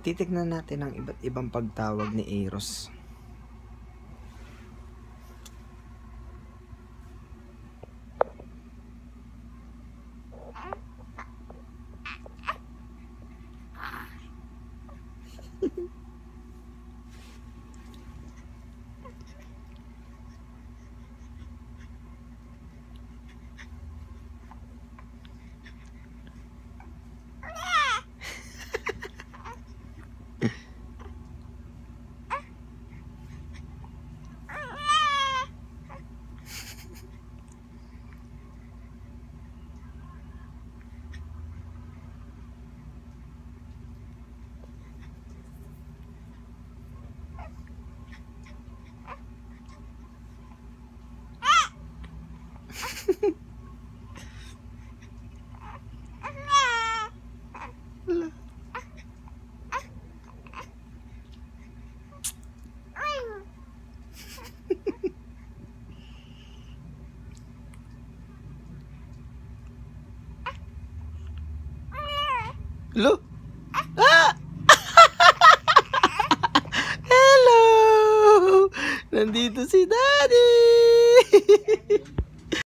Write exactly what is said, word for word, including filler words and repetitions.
Titignan natin ang iba't ibang pagtawag ni Aeros. Hello? Ah! Hello! Nandito si Daddy!